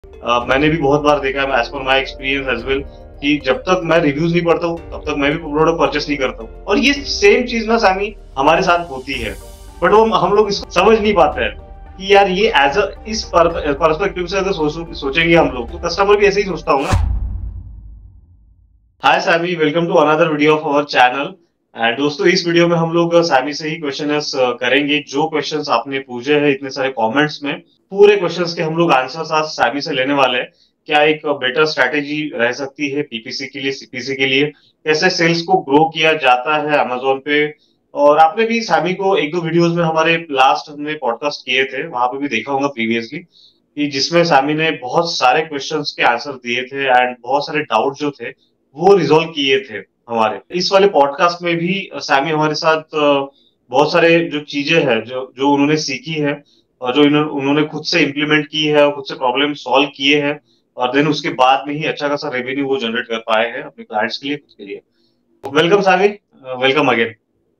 मैंने भी बहुत बार देखा है, as per my experience as well, कि जब तक मैं रिव्यूज नहीं पढ़ता हूँ तब तक मैं भी प्रोडक्ट परचेस नहीं करता हूँ। और ये सेम चीज ना सामी हमारे साथ होती है, बट वो हम लोग इसको समझ नहीं पाते हैं कि यार ये एज अ इस पर्सपेक्टिव से अगर सोचेंगे हम लोग, तो कस्टमर भी ऐसे ही सोचता होगा। Hi Sammy, welcome to another video of our channel. And दोस्तों, इस वीडियो में हम लोग सैमी से ही क्वेश्चन करेंगे। जो क्वेश्चंस आपने पूछे हैं इतने सारे कमेंट्स में, पूरे क्वेश्चंस के हम लोग आंसर्स आज सैमी से लेने वाले हैं। क्या एक बेटर स्ट्रैटेजी रह सकती है पीपीसी के लिए, सीपीसी के लिए? कैसे सेल्स को ग्रो किया जाता है अमेजोन पे? और आपने भी सैमी को एक दो वीडियोस में, हमारे लास्ट हमने पॉडकास्ट किए थे वहां पे भी देखा होगा प्रीवियसली, कि जिसमें सैमी ने बहुत सारे क्वेश्चंस के आंसर दिए थे एंड बहुत सारे डाउट जो थे वो रिजॉल्व किए थे हमारे। इस वाले पॉडकास्ट में भी सैमी हमारे साथ बहुत सारे जो चीजें हैं जो जो उन्होंने सीखी है और जो उन्होंने खुद से इम्प्लीमेंट की है और खुद से प्रॉब्लम सॉल्व किए हैं, और देन उसके बाद में ही अच्छा खासा रेवेन्यू वो जनरेट कर पाए हैं अपने क्लाइंट्स के लिए, खुद के लिए। Welcome Sammy, welcome again.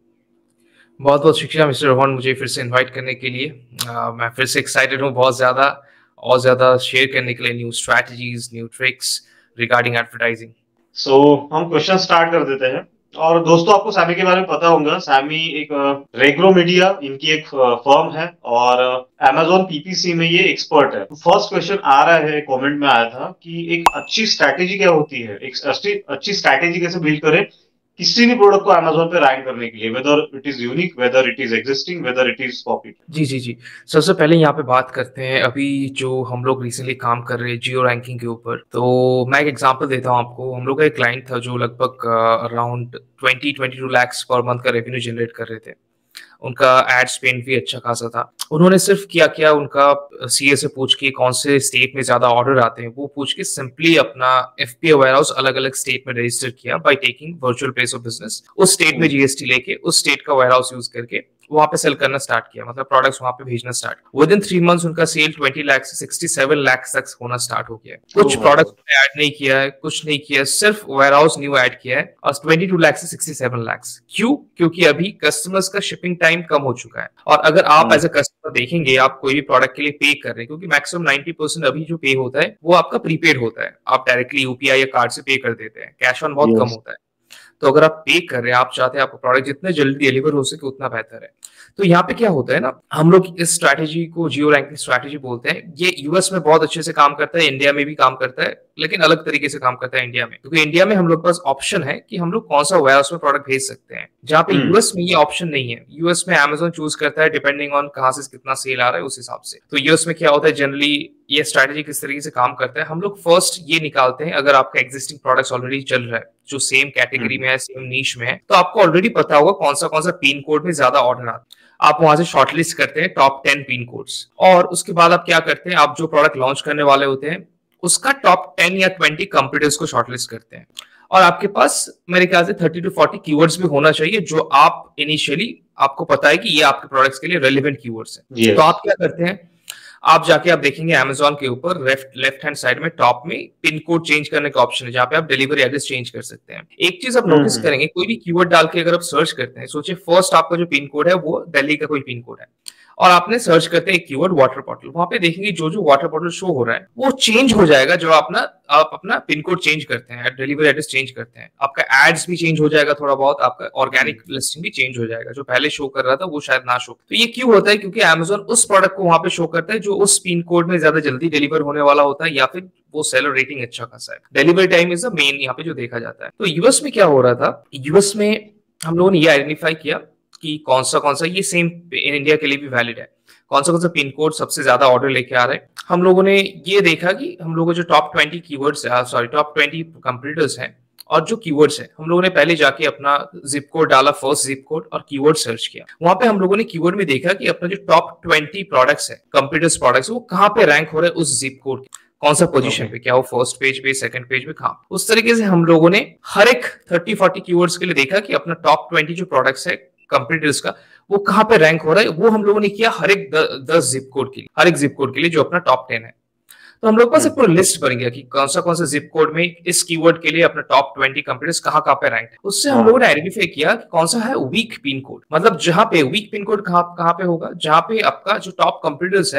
बहुत बहुत शुक्रिया मिस्टर रोहन, मुझे फिर से इनवाइट करने के लिए। मैं फिर से एक्साइटेड हूँ बहुत ज़्यादा, और ज़्यादा शेयर करने के लिए new strategies, new tricks regarding advertising. So हम क्वेश्चन स्टार्ट कर देते हैं। और दोस्तों, आपको सैमी के बारे में पता होगा, सैमी एक रेग्रो मीडिया इनकी एक फर्म है और अमेजोन पीपीसी में ये एक्सपर्ट है। फर्स्ट क्वेश्चन आ रहा है, कमेंट में आया था कि एक अच्छी स्ट्रैटेजी क्या होती है, एक अच्छी स्ट्रैटेजी कैसे बिल्ड करें किसी भी प्रोडक्ट को अमेजोन पे रैंक करने के लिए, whether it is unique, whether it is existing, whether it is copy. जी जी जी। सबसे पहले यहाँ पे बात करते हैं अभी जो हम लोग रिसेंटली काम कर रहे हैं जियो रैंकिंग के ऊपर। तो मैं एक एग्जांपल देता हूँ आपको। हम लोग का एक क्लाइंट था जो लगभग अराउंड 22 लाख पर मंथ का रेवेन्यू जनरेट कर रहे थे। उनका एड स्पेंड भी अच्छा खासा था। उन्होंने सिर्फ किया क्या, उनका सीए से पूछ के कौन से स्टेट में ज्यादा ऑर्डर आते हैं वो पूछ के सिंपली अपना एफपीओ वेयरहाउस अलग अलग स्टेट में रजिस्टर किया by taking virtual place of business. उस स्टेट में जीएसटी लेके उस स्टेट का वेयरहाउस यूज करके वहां पे सेल करना स्टार्ट किया, मतलब प्रोडक्ट्स वहां पे भेजना स्टार्ट। विद इन 3 मंथ्स उनका सेल 20 लाख से 67 लाख तक होना स्टार्ट हो गया है। कुछ प्रोडक्ट्स ऐड नहीं किया है, कुछ नहीं किया है, सिर्फ वेयरहाउस न्यू ऐड किया है और 22 लाख से 67 लाख। क्यों? क्योंकि अभी कस्टमर्स का शिपिंग टाइम कम हो चुका है। और अगर आप एज अ कस्टमर देखेंगे, आप कोई भी प्रोडक्ट के लिए पे कर रहे हैं, क्योंकि मैक्सिमम 90% अभी जो पे होता है वो आपका प्रीपेड होता है, आप डायरेक्टली यूपीआई या कार्ड से पे कर देते हैं, कैश ऑन बहुत कम होता है। तो अगर आप पे कर रहे हैं, आप चाहते हैं आपका प्रोडक्ट जितने जल्दी डिलीवर हो सके उतना बेहतर है। तो यहाँ पे क्या होता है ना, हम लोग इस स्ट्रैटेजी को जियो रैंकिंग स्ट्रैटेजी बोलते हैं। ये यूएस में बहुत अच्छे से काम करता है, इंडिया में भी काम करता है, लेकिन अलग तरीके से काम करता है इंडिया में। क्योंकि इंडिया में हम लोग के पास ऑप्शन है कि हम लोग कौन सा वेयरहाउस में प्रोडक्ट भेज सकते हैं, जहाँ पे यूएस में ये ऑप्शन नहीं है। यूएस में अमेजोन चूज करता है डिपेंडिंग ऑन कहाँ से कितना सेल आ रहा है उस हिसाब से। तो यूएस में क्या होता है, जनरली ये स्ट्रैटेजी किस तरीके से काम करता है, हम लोग फर्स्ट ये निकालते हैं, अगर आपका एग्जिस्टिंग प्रोडक्ट्स ऑलरेडी चल रहा है जो सेम कैटेगरी में है, सेम नीश में है, तो आपको ऑलरेडी पता होगा कौन सा पिन कोड में ज्यादा ऑर्डर आता है। आप वहां से शॉर्टलिस्ट करते हैं टॉप 10 पिन कोड्स, और उसके बाद आप क्या करते हैं, आप जो प्रोडक्ट लॉन्च करने वाले होते हैं उसका टॉप 10 या 20 कंपटीटर्स को शॉर्टलिस्ट करते हैं। और आपके पास मेरे ख्याल से 30 to 40 कीवर्ड्स भी होना चाहिए जो आप इनिशियली आपको पता है कि ये आपके प्रोडक्ट्स के लिए रेलिवेंट कीवर्ड्स हैं। तो आप क्या करते हैं, आप जाके आप देखेंगे अमेजोन के ऊपर लेफ्ट हैंड साइड में टॉप में पिन कोड चेंज करने का ऑप्शन है, जहां पे आप डिलीवरी एड्रेस चेंज कर सकते हैं। एक चीज आप नोटिस करेंगे, कोई भी कीवर्ड डाल के अगर आप सर्च करते हैं, सोचिए फर्स्ट आपका जो पिन कोड है वो दिल्ली का कोई पिन कोड है, और आपने सर्च करते हैं एक कीवर्ड वाटर बॉटल, वहां पे देखेंगे जो जो वाटर बॉटल शो हो रहा है वो चेंज हो जाएगा जो आप अपना पिन कोड चेंज करते हैं, डिलीवरी एड्रेस चेंज करते हैं। आपका एड्स भी चेंज हो जाएगा थोड़ा बहुत, आपका ऑर्गेनिक लिस्टिंग भी चेंज हो जाएगा, जो पहले शो कर रहा था वो शायद ना शो। तो ये क्यों होता है? क्योंकि अमेजोन उस प्रोडक्ट को वहां पे शो करता है जो उस पिन कोड में ज्यादा जल्दी डिलीवर होने वाला होता है, या फिर वो सेलर रेटिंग अच्छा खासा है। Delivery time is the main यहाँ पे जो देखा जाता है। तो यूएस में क्या हो रहा था, यूएस में हम लोगों ने ये आइडेंटिफाई किया कि कौन सा ये सेम इन इंडिया के लिए भी वैलिड है, कौन सा पिन कोड सबसे ज्यादा ऑर्डर लेके आ रहे हैं। हम लोगों ने ये देखा कि हम लोगों जो टॉप 20 कीवर्ड्स टॉप 20 कंपटीटर्स हैं और जो कीवर्ड्स हैं, हम लोगों ने पहले जाके अपना जिप कोड डाला, फर्स्ट जिप कोड, और कीवर्ड सर्च किया। वहां पे हम लोगों ने कीवर्ड में देखा कि अपना जो टॉप 20 प्रोडक्ट्स है, कंप्यूटर्स प्रोडक्ट्स, वो कहाँ पे रैंक हो रहे हैं उस जिप कोड, कौन सा पोजीशन पे, क्या वो फर्स्ट पेज पे, सेकंड पेज पे, कहाँ। उस तरीके से हम लोगों ने हर एक 30-40 कीवर्ड्स के लिए देखा कि अपना टॉप 20 जो प्रोडक्ट्स है कंप्यूटर्स का, वो कहाँ पे रैंक हो रहा है। वो हम लोगों ने किया हर एक 10 जिप कोड के लिए, हर एक जिप कोड के लिए जो अपना टॉप 10 है। तो हम लोग पास एक पूरा लिस्ट बन गया कि कौन सा जिप कोड में इस कीवर्ड के लिए अपना टॉप 20 कंपनीज कहाँ पे रैंक है। उससे हम लोगों ने आइडेंटिफाई किया कि कौन सा है वीक पिन कोड, मतलब जहां पे वीक पिन कोड कहाँ पे होगा, जहां पे आपका जो टॉप कंपनीज है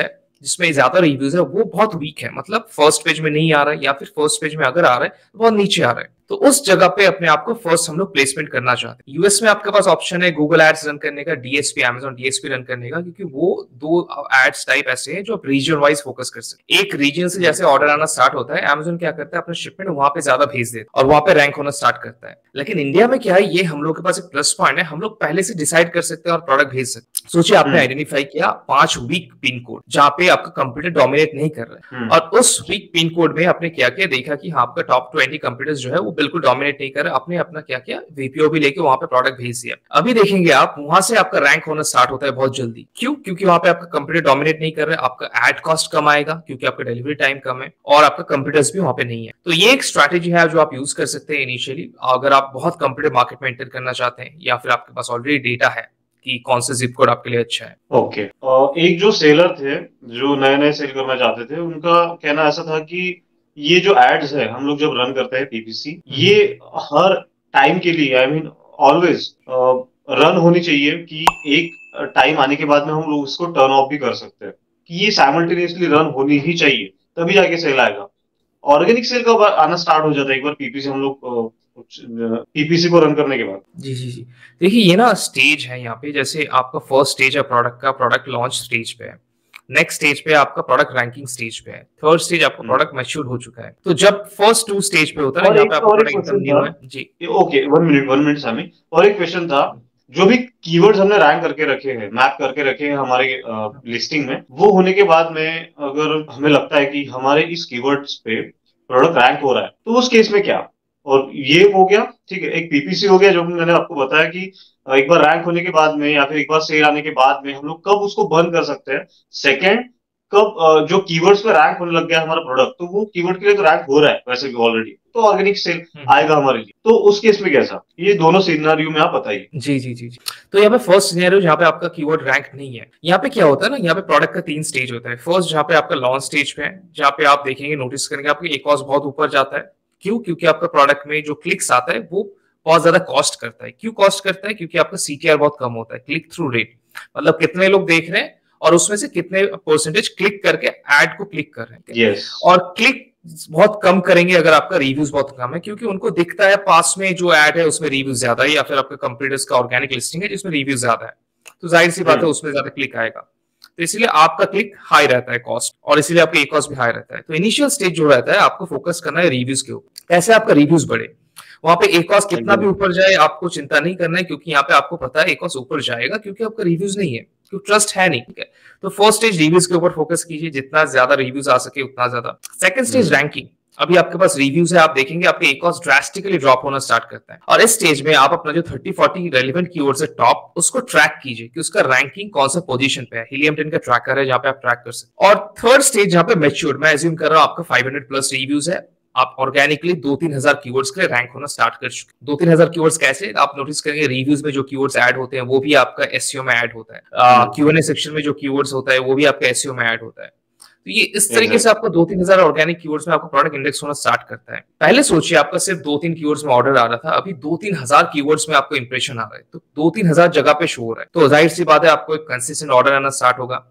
जिसमें ज्यादा रिव्यूज है वो बहुत वीक है, मतलब फर्स्ट पेज में नहीं आ रहा है, या फिर फर्स्ट पेज में अगर आ रहा है तो बहुत नीचे आ रहा है। तो उस जगह पे अपने आप को फर्स्ट हम लोग प्लेसमेंट करना चाहते हैं। यूएस में आपके पास ऑप्शन है गूगल एड्स रन करने का, डीएसपी अमेजॉन डीएसपी रन करने का, क्योंकि वो दो एड्स टाइप ऐसे हैं जो आप रीजन वाइज फोकस कर सकते हैं। एक रीजन से जैसे ऑर्डर आना स्टार्ट होता है, अमेजॉन क्या करता है अपना शिपमेंट वहां पे ज्यादा भेज देता है और वहां पे रैंक होना स्टार्ट करता है। लेकिन इंडिया में क्या है, ये हम लोग के पास एक प्लस पॉइंट है, हम लोग पहले से डिसाइड कर सकते हैं और प्रोडक्ट भेज सकते हैं। सोचिए आपने आइडेंटिफाई किया 5 वीक पिन कोड जहां पे आपका कंप्यूटर डोमिनेट नहीं कर रहा है, और उस वीक पिन कोड में आपने क्या किया, देखा कि हाँ आपका टॉप 20 कंप्यूटर्स जो है वो बिल्कुल डोमिनेट नहीं कर रहा, आपने अपना क्या किया, वीपीओ भी लेके वहां पे प्रोडक्ट भेज दिया। अभी देखेंगे आप वहां से आपका रैंक होना स्टार्ट होता है बहुत जल्दी। क्यों? क्योंकि वहां पे आपका कंप्यूटर डोमिनेट नहीं कर रहा है, आपका एड कॉस्ट कम आएगा क्योंकि आपका डिलीवरी टाइम कम है, और आपका कंप्यूटर्स भी वहां पे नहीं है। तो ये एक स्ट्रैटेजी है जो आप यूज कर सकते हैं इनिशियली, अगर आप बहुत कंप्यूटर मार्केट में एंटर करना चाहते हैं, या फिर आपके पास ऑलरेडी डेटा है कि कौन सा जिप कोड आपके लिए अच्छा है। ओके। एक जो सेलर थे जो नए नए सेल करना चाहते थे, उनका कहना ऐसा था कि ये जो एड्स है हम लोग जब रन करते हैं पीपीसी, ये हर टाइम के लिए, आई मीन ऑलवेज रन होनी चाहिए, कि एक टाइम आने के बाद में हम लोग उसको टर्न ऑफ भी कर सकते हैं, कि ये साइमल्टेनियसली रन होनी ही चाहिए, तभी जाके सेल आएगा। ऑर्गेनिक सेल कब आना स्टार्ट हो जाता है एक बार पीपीसी हम लोग पीपीसी को रन करने के बाद? जी जी जी, देखिए ये ना स्टेज है यहाँ पे, जैसे आपका फर्स्ट स्टेज है प्रोडक्ट का, प्रोडक्ट लॉन्च स्टेज पे है, नेक्स्ट स्टेज पे आपका प्रोडक्ट रैंकिंग स्टेज पे है, थर्ड स्टेज आपका प्रोडक्ट मैच्योर हो चुका है। तो जब फर्स्ट 2 स्टेज पे होता है ना, यहाँ पे आपका और एक प्रोडक्ट एकदम क्वेश्चन न्यू था। है जी। ओके, 1 मिनट सामी। और एक क्वेश्चन था, जो भी कीवर्ड्स हमने रैंक करके रखे हैं, मैप करके रखे हैं हमारे लिस्टिंग में, वो होने के बाद में अगर हमें लगता है कि हमारे इस कीवर्ड्स पे प्रोडक्ट रैंक हो रहा है, तो उस केस में क्या? और ये हो गया, ठीक है, एक पीपीसी हो गया जो मैंने आपको बताया कि एक बार रैंक होने के बाद में या फिर एक बार सेल आने के बाद में हम लोग कब उसको बंद कर सकते हैं। सेकंड, कब जो कीवर्ड्स पे रैंक होने लग गया हमारा प्रोडक्ट, तो वो कीवर्ड के लिए तो रैंक हो रहा है वैसे भी ऑलरेडी, तो ऑर्गेनिक सेल आएगा हमारे लिए, तो उस केस में कैसा? ये दोनों सिनेरियो में आप बताइए। जी जी जी जी, तो यहाँ पे फर्स्ट सिनेरियो जहाँ पे आपका कीवर्ड रैंक नहीं है, यहाँ पे क्या होता है ना, यहाँ पे प्रोडक्ट का 3 स्टेज होता है। फर्स्ट जहाँ पे आपका लॉन्च स्टेज पे है, जहाँ पे आप देखेंगे, नोटिस करेंगे आपका एक कॉस्ट बहुत ऊपर जाता है। क्यों? क्योंकि आपका प्रोडक्ट में जो क्लिक्स आता है वो बहुत ज्यादा कॉस्ट करता है। क्यों कॉस्ट करता है? क्योंकि आपका सीटीआर बहुत कम होता है, क्लिक थ्रू रेट, मतलब कितने लोग देख रहे हैं और उसमें से कितने परसेंटेज क्लिक करके एड को क्लिक कर रहे हैं। yes. और क्लिक बहुत कम करेंगे अगर आपका रिव्यूज बहुत कम है, क्योंकि उनको दिखता है पास में जो ऐड है उसमें रिव्यूज ज्यादा है, या फिर आपका कंपटीटर्स का ऑर्गेनिक लिस्टिंग है जिसमें रिव्यूज ज्यादा है, तो जाहिर सी बात है उसमें ज्यादा क्लिक आएगा। तो इसीलिए आपका क्लिक हाई रहता है कॉस्ट, और इसीलिए आपका ए कॉस्ट भी हाई रहता है। तो इनिशियल स्टेज जो रहता है आपको फोकस करना है रिव्यूज के ऊपर, कैसे आपका रिव्यूज बढ़े। वहां पे ए कॉस्ट कितना भी ऊपर जाए आपको चिंता नहीं करना है, क्योंकि यहाँ पे आपको पता है ए कॉस्ट ऊपर जाएगा क्योंकि आपका रिव्यूज नहीं है, क्योंकि ट्रस्ट है नहीं, ठीक है। तो फर्स्ट स्टेज रिव्यूज के ऊपर फोकस कीजिए, जितना ज्यादा रिव्यूज आ सके उतना ज्यादा। सेकंड स्टेज रैंकिंग, अभी आपके पास रिव्यूज है, आप देखेंगे आपके ए कॉस्ट ड्रास्टिकली ड्रॉप होना स्टार्ट करता है, और इस स्टेज में आप अपना जो 30-40 रेलेवेंट कीवर्ड्स है टॉप, उसको ट्रैक कीजिए कि उसका रैंकिंग कौन सा पोजीशन पे है। हीलियम 10 का ट्रैकर है जहां पे आप ट्रैक कर सकते हैं। और थर्ड स्टेज जहां पे मैच्योर, मैं एज्यूम कर रहा हूं आपका 500 प्लस रिव्यूज है, आप ऑर्गेनिकली 2-3 हजार कीवर्ड्स के लिए रैंक होना स्टार्ट कर चुके। 2-3 हजार कीवर्ड्स कैसे? आप नोटिस करेंगे रिव्यूज में जो कीवर्ड्स ऐड होते हैं वो भी आपका एसईओ में ऐड होता है, क्यूएनए सेक्शन में जो कीवर्ड्स होता है वो भी आपका एसईओ में ऐड होता है। तो ये इस तरीके से आपको 2-3 हजार ऑर्गेनिक कीवर्ड्स में आपका प्रोडक्ट इंडेक्स होना स्टार्ट करता है। पहले सोचिए आपका सिर्फ 2-3 कीवर्ड्स में ऑर्डर आ रहा था, अभी 2-3 हजार कीवर्ड्स में आपको इंप्रेशन आ रहा है, तो 2-3 हजार जगह पे शो हो रहा है, तो जाहिर सी बात है आपको एक कंसिस्टेंट ऑर्डर आना स्टार्ट होगा,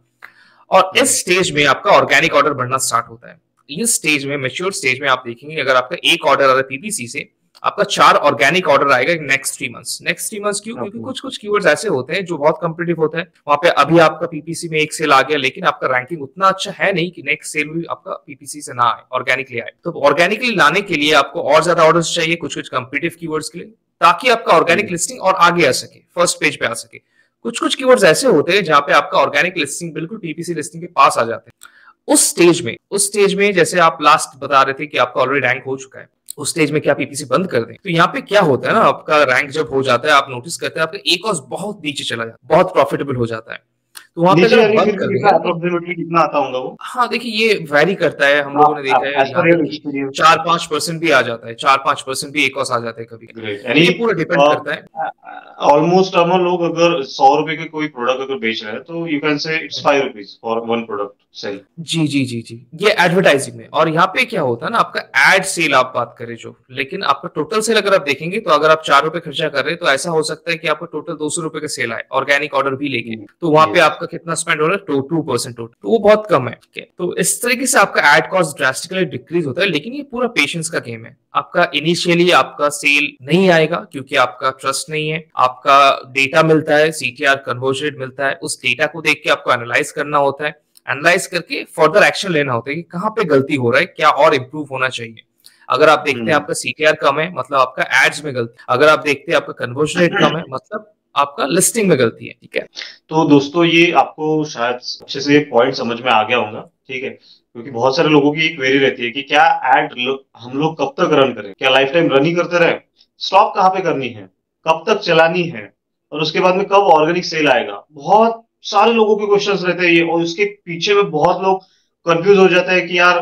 और इस स्टेज में आपका ऑर्गेनिक ऑर्डर बढ़ना स्टार्ट होता है। इस स्टेज में, मैच्योर स्टेज में आप देखेंगे अगर आपका एक ऑर्डर आ रहा है पीपीसी से, आपका 4 ऑर्गेनिक ऑर्डर आएगा नेक्स्ट 3 मंथ्स। नेक्स्ट 3 मंथ्स क्यों? क्योंकि कुछ कीवर्ड्स ऐसे होते हैं जो बहुत कॉम्पिटिटिव होते हैं, वहां पे अभी आपका पीपीसी में एक सेल आ गया, लेकिन आपका रैंकिंग उतना अच्छा है नहीं कि नेक्स्ट सेल भी आपका पीपीसी से ना आए, ऑर्गेनिकली आए। तो ऑर्गेनिकली लाने के लिए आपको और ज्यादा ऑर्डर्स चाहिए कुछ कॉम्पिटिटिव कीवर्ड्स के लिए, ताकि आपका ऑर्गेनिक लिस्टिंग और आगे आ सके, फर्स्ट पेज पे आ सके। कुछ कीवर्ड्स ऐसे होते हैं जहां पे आपका ऑर्गेनिक लिस्टिंग बिल्कुल पीपीसी लिस्टिंग के पास आ जाते हैं। उस स्टेज में जैसे आप लास्ट बता रहे थे कि आपका ऑलरेडी रैंक हो चुका है, उस स्टेज में क्या पीपीसी बंद कर दें? तो यहाँ पे क्या होता है ना, आपका रैंक जब हो जाता है आप नोटिस करते हैं आपका ए कॉस्ट बहुत नीचे चला जाता है, बहुत प्रॉफिटेबल हो जाता है। तो वहां पे अगर आप बंद कर देंगे, कितना आता होगा वो? हाँ देखिए ये वैरी करता है, हम लोगों ने देखा है यहाँ तक कि 4-5% भी आ जाता है, 4-5% भी ए कॉस्ट आ जाता है कभी। ये पूरा डिपेंड करता है। ऑलमोस्ट हम लोग अगर 100 रुपए के कोई प्रोडक्ट अगर बेच रहे हैं, तो you can say it's 5 rupees for one product sale. जी जी जी जी, ये एडवर्टाइजिंग में। और यहाँ पे क्या होता है ना, आपका एड सेल आप बात करें जो, लेकिन आपका टोटल सेल अगर आप देखेंगे तो अगर आप 4 रुपए खर्चा कर रहे हैं तो ऐसा हो सकता है कि आपको टोटल 200 रुपए का सेल आए ऑर्गेनिक ऑर्डर भी लेके, तो वहां पे आपका आपका कितना स्पेंड हो रहा है, 2% टोटल, तो वो बहुत कम है। ठीक है, तो इस तरीके से आपका एड कॉस्ट ड्रास्टिकली डिक्रीज होता है। लेकिन ये पूरा पेशेंस का गेम है। आपका इनिशियली आपका सेल नहीं आएगा क्योंकि आपका ट्रस्ट नहीं है। आपका डेटा मिलता है, CTR कन्वर्जन रेट मिलता है, उस डेटा को देख के आपको एनालाइज करना होता है। एनालाइज करके फर्दर एक्शन लेना होता है कि कहाँ पे गलती हो रहा है, क्या और इम्प्रूव होना चाहिए। अगर आप देखते हैं आपका CTR कम है, मतलब आपका एड्स में गलती। अगर आप देखते हैं आपका कन्वर्जन रेट कम है, मतलब आपका लिस्टिंग में गलती है। ठीक है, तो दोस्तों ये आपको शायद अच्छे से पॉइंट समझ में आ गया होगा, ठीक है, क्योंकि बहुत सारे लोगों की एक क्वेरी रहती है कि क्या एड हम लोग कब तक रन करें, क्या लाइफ टाइम रन ही करते रहे, स्टॉप कहाँ पे करनी है, कब तक चलानी है, और उसके बाद में कब ऑर्गेनिक सेल आएगा। बहुत सारे लोगों के क्वेश्चंस रहते हैं ये, और उसके पीछे में बहुत लोग कंफ्यूज हो जाते हैं कि यार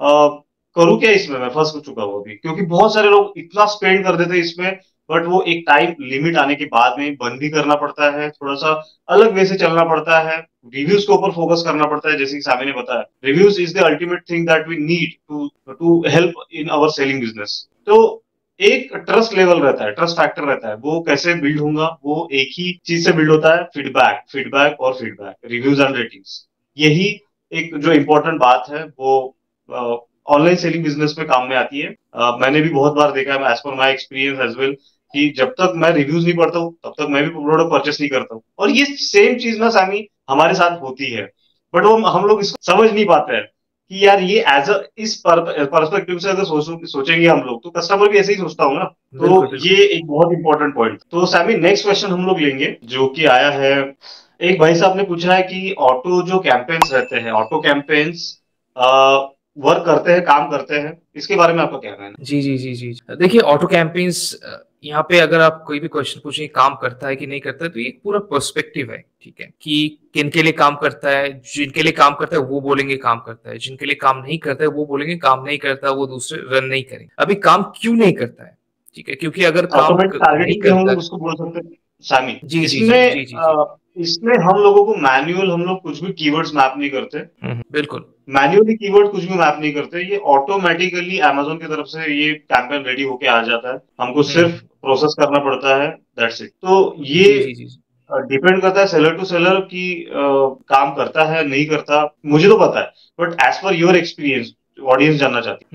करूँ क्या इसमें, मैं फंस चुका हूँ अभी, क्योंकि बहुत सारे लोग इतना स्पेंड कर देते हैं इसमें, बट वो एक टाइम लिमिट आने के बाद में बंद भी करना पड़ता है, थोड़ा सा अलग वे से चलना पड़ता है, रिव्यूज के ऊपर फोकस करना पड़ता है। जैसे कि सामी ने बताया, reviews is the ultimate thing that we need to to help in our selling business. तो एक ट्रस्ट लेवल रहता है, ट्रस्ट फैक्टर रहता है, वो कैसे बिल्ड होगा, वो एक ही चीज से बिल्ड होता है, फीडबैक, फीडबैक और फीडबैक, रिव्यूज एंड रेटिंग्स। यही एक जो इंपॉर्टेंट बात है वो ऑनलाइन सेलिंग बिजनेस में काम में आती है। मैंने भी बहुत बार देखा है, as per my experience as well, कि जब तक मैं रिव्यूज नहीं पढ़ता हूँ तब तक मैं भी प्रोडक्ट परचेस नहीं करता हूँ। और ये सेम चीज ना सामी हमारे साथ होती है, बट वो हम लोग इसको समझ नहीं पाते हैं कि यार ये एज अ इस पर्सपेक्टिव से अगर सोचेंगे हम लोग, तो कस्टमर भी ऐसे ही सोचता होगा ना। बिल्कुल तो ये बिल्कुल। एक बहुत इंपॉर्टेंट पॉइंट। तो सैमी नेक्स्ट क्वेश्चन हम लोग लेंगे जो कि आया है, एक भाई साहब ने पूछा है कि ऑटो जो कैंपेन्स रहते हैं, ऑटो कैंपेन्स वर्क करते हैं, काम करते हैं, इसके बारे में आपका क्या कहना है? जी जी जी जी, देखिए ऑटो कैंपेन्स, यहाँ पे अगर आप कोई भी क्वेश्चन पूछें काम करता है कि नहीं करता है, तो ये एक पूरा पर्सपेक्टिव है। ठीक है, कि किन के लिए काम करता है। जिनके लिए काम करता है वो बोलेंगे काम करता है, जिनके लिए काम नहीं करता है वो बोलेंगे काम नहीं करता, वो दूसरे रन नहीं करेंगे। अभी काम क्यों नहीं करता है? ठीक है, क्योंकि अगर काम ऑटोमेटिक नहीं टारगेटिंग भी हम करता लोग है। उसको बोल सकते हैं सामी। जी जी जी इसमें जी जी जी। इसमें हम लोगों को मैन्युअल, हम लोग कुछ भी कीवर्ड्स मैप नहीं करते, बिल्कुल। मैन्युअली कीवर्ड कुछ भी मैप नहीं करते, ये ऑटोमेटिकली अमेजोन की तरफ से ये कैंपेन रेडी होके आ जाता है, हमको सिर्फ प्रोसेस करना पड़ता है, दैट्स इट। तो ये जी जी जी जी। डिपेंड करता है सेलर टू सेलर कि काम करता है नहीं करता, मुझे तो पता है, but as per your experience audience जानना चाहती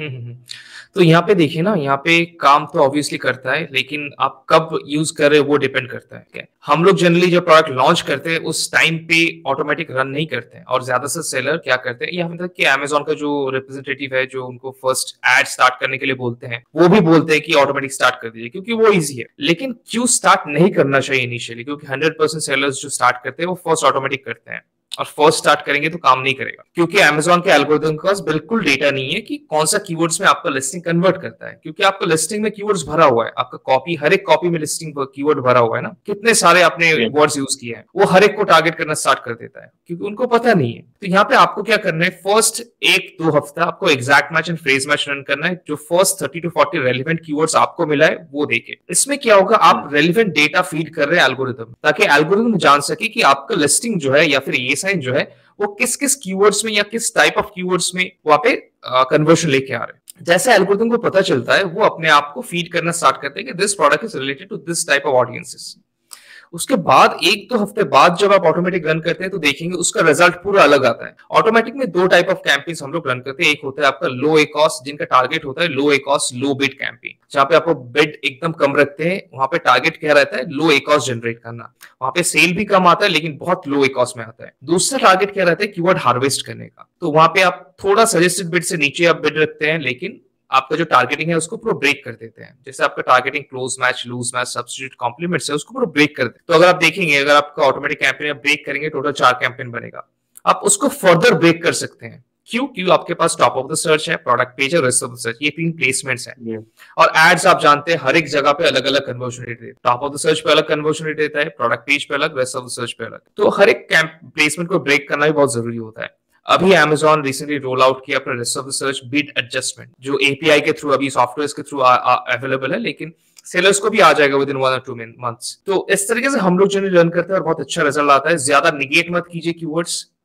तो यहाँ पे देखिए ना, यहाँ पे काम तो ऑब्वियसली करता है, लेकिन आप कब यूज कर रहे हो वो डिपेंड करता है। क्या हम लोग जनरली जब प्रोडक्ट लॉन्च करते हैं उस टाइम पे ऑटोमेटिक रन नहीं करते हैं, और ज्यादा से सेलर क्या करते हैं, यहाँ तक कि अमेजोन का जो रिप्रेजेंटेटिव है जो उनको फर्स्ट एड स्टार्ट करने के लिए बोलते हैं, वो भी बोलते हैं कि ऑटोमेटिक स्टार्ट कर दीजिए क्योंकि वो ईजी है। लेकिन क्यों स्टार्ट नहीं करना चाहिए इनिशियली? क्योंकि 100% सेलर्स जो स्टार्ट करते हैं वो फर्स्ट ऑटोमेटिक करते हैं, और फर्स्ट स्टार्ट करेंगे तो काम नहीं करेगा, क्योंकि अमेजोन के एल्गोरिथम के पास बिल्कुल डेटा नहीं है कि कौन सा कीवर्ड्स में आपका लिस्टिंग कन्वर्ट करता है। क्योंकि आपका लिस्टिंग में कीवर्ड्स भरा हुआ है, आपका कॉपी, हर एक कॉपी में लिस्टिंग कीवर्ड भरा हुआ है ना, कितने सारे आपने है। वर्ड्स यूज किए हैं, वो हर एक को टारगेट करना स्टार्ट कर देता है क्योंकि उनको पता नहीं है। तो यहाँ पे आपको क्या करना है, फर्स्ट 1-2 हफ्ता आपको exact match and phrase match run करना है, जो फर्स्ट 30 to 40 रेलिवेंट कीवर्ड्स आपको मिला है वो देखे। इसमें क्या होगा, आप रेलिवेंट डेटा फीड कर रहे हैं एल्गोरिथम, ताकि एल्गोरिथम जान सके कि आपका लिस्टिंग जो है या फिर ये साइन जो है वो किस किस कीवर्ड्स में या किस टाइप ऑफ कीवर्ड्स में वहां पे कन्वर्शन लेके आ रहे हैं। जैसे एल्गोरिथम को पता चलता है, वो अपने आप को फीड करना स्टार्ट करते हैं कि this product is related to this type of audiences. उसके बाद 1-2 हफ्ते बाद जब आप ऑटोमेटिक रन करते हैं तो देखेंगे उसका रिजल्ट पूरा अलग आता है। ऑटोमेटिक में 2 टाइप ऑफ कैंपेन्स हम लोग रन करते हैं। एक होता है आपका लो ए कॉस्ट, जिनका टारगेट होता है low a cost low bid campaign, जहां पे आपको बिड एकदम कम रखते हैं, वहां पे टारगेट क्या रहता है, लो ए कॉस्ट जनरेट करना, वहां पे सेल भी कम आता है लेकिन बहुत लो ए कॉस्ट में आता है। दूसरा टारगेट क्या रहता है, कीवर्ड हार्वेस्ट करने का, तो वहां पे आप थोड़ा सजेस्टेड बिड से नीचे आप बिड रखते हैं, लेकिन आपका जो टारगेटिंग है उसको पूरा ब्रेक कर देते हैं। जैसे आपका targeting close match, loose match, substitute, complements है, उसको पूरा ब्रेक कर देते हैं। तो अगर आप देखेंगे, अगर आपका ऑटोमेटिक कैंपेन ब्रेक करेंगे, टोटल 4 कैंपेन बनेगा, आप उसको फर्दर ब्रेक कर सकते हैं। क्यों? क्योंकि आपके पास टॉप ऑफ द सर्च है, प्रोडक्ट पेज है, रेस्ट ऑफ द सर्च, ये 3 प्लेसमेंट्स हैं। और एड्स आप जानते हैं हर एक जगह पे अलग अलग कन्वर्जन रेट देता है। टॉप ऑफ द सर्च पे अलग कन्वर्जन रेट देता है, प्रोडक्ट पेज पे अलग, रेस्ट ऑफ द सर्च पे अलग। तो हर एक प्लेसमेंट को ब्रेक करना भी बहुत जरूरी होता है। अभी Amazon रिसेंटली रोल आउट किया अपना rest of the search bid adjustment, जो API के थ्रू, अभी सॉफ्टवेयर के थ्रू अवेलेबल है, लेकिन सेलर्स को भी आ जाएगा विद इन 1 or 2 मंथ्स। तो इस तरीके से हम लोग जनरली रन करते हैं और बहुत अच्छा रिजल्ट आता है। ज्यादा निगेट मत कीजिए कीवर्ड्स,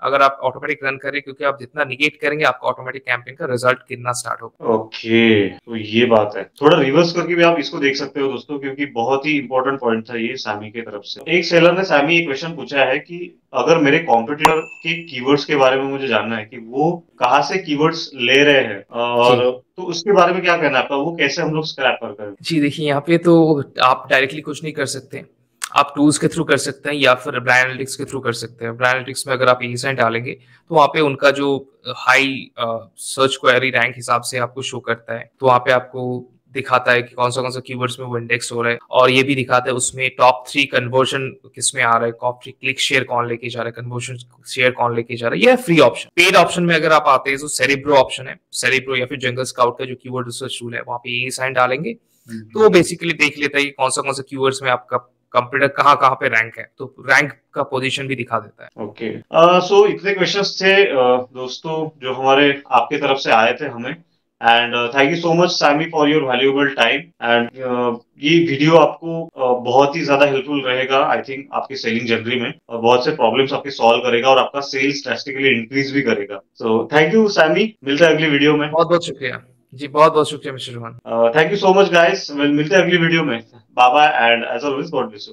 अगर आप ऑटोमेटिक रन करें, क्योंकि आप जितना निगेट करेंगे आपका ऑटोमेटिक कैंपेन का रिजल्ट गिरना स्टार्ट होगा। ओके, तो ये बात है। थोड़ा रिवर्स करके भी आप इसको देख सकते हो दोस्तों, क्योंकि बहुत ही इंपॉर्टेंट पॉइंट था ये सैमी की तरफ से। एक सेलर ने सैमी एक क्वेश्चन पूछा है कि अगर मेरे कॉम्पिटिटर के कीवर्ड्स के बारे में मुझे जानना है कि वो कहाँ से कीवर्ड्स ले रहे हैं, जी। और तो उसके बारे में क्या कहना है आपका, वो कैसे हम लोग स्क्रैपर करें? जी, देखिए यहाँ पे तो आप डायरेक्टली कुछ नहीं कर सकते। आप टूल्स के थ्रू कर सकते हैं या फिर ब्रांड एनालिटिक्स के थ्रू कर सकते हैं। ब्रांड एनालिटिक्स में अगर आप एसाइन डालेंगे, तो वहाँ पे उनका जो हाई सर्च क्वेरी रैंक हिसाब से आपको शो करता है। तो वहाँ पे आपको दिखाता है कि कौन सा कीवर्ड्स में वो इंडेक्स हो रहा है, और ये भी दिखाता है उसमें टॉप 3 कन्वर्जन किसमें आ रहा है, टॉप 3 क्लिक शेयर कौन लेके जा रहा है, कन्वर्जन शेयर कौन लेके जा रहा है। ये फ्री ऑप्शन। पेड ऑप्शन में अगर आप आते हैं तो सेरेब्रो ऑप्शन है। सेरेब्रो या फिर जंगल स्काउट का जो कीवर्ड रिसर्च टूल है, वहाँ पे एसाइन डालेंगे तो वो बेसिकली देख लेता है कि कौन सा कीवर्ड्स में आपका कंप्यूटर कहाँ पे रैंक है, तो रैंक का पोजीशन भी दिखा देता है। ओके, सो इतने क्वेश्चंस थे दोस्तों जो हमारे आपके तरफ से आए थे हमें। And thank you so much Sammy for your valuable time. And ये वीडियो आपको बहुत ही ज्यादा हेल्पफुल रहेगा आई थिंक आपकी सेलिंग जर्नी में, और बहुत से प्रॉब्लम्स आपके सॉल्व करेगा और आपका सेल्स ड्रास्टिकली इंक्रीज भी करेगा। सो थैंक यू सैमी, मिलते हैं अगली वीडियो में। बहुत बहुत शुक्रिया जी, बहुत बहुत शुक्रिया mister Rohan. Thank you so much guys, मिलते हैं अगली वीडियो में। Bye bye, and as always God bless you.